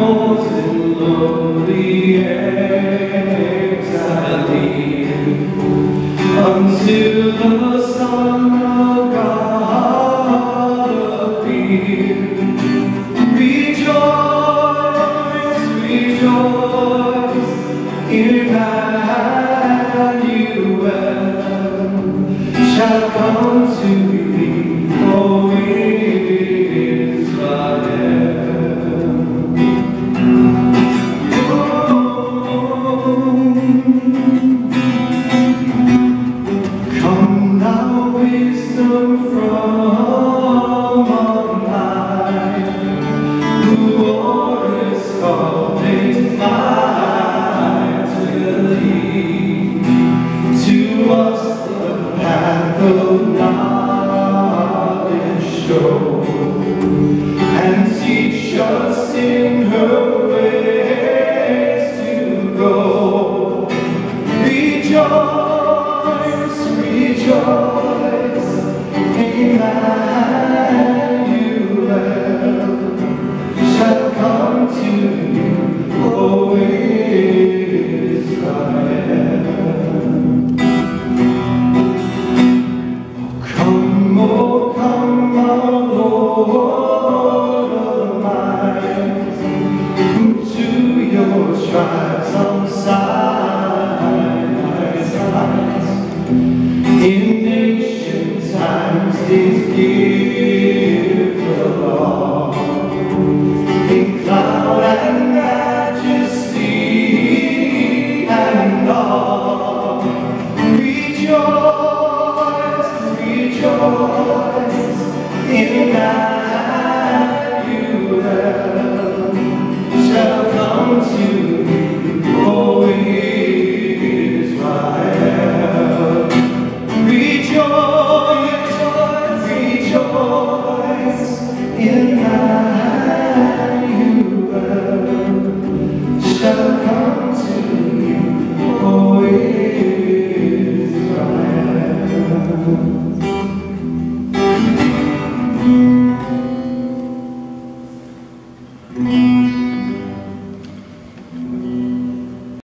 Until the Son of God appear. Rejoice, rejoice, Emmanuel shall come to thee, O wisdom from on high, who orders all things might will lead to us the path of knowledge show, and teach us in her ways to go. Rejoice, rejoice, Emmanuel shall come to you, O Israel. Come, our Lord of might, who to your tribes on Sinai's heights in nation times did give the law, in cloud and majesty and awe. Rejoice, rejoice in that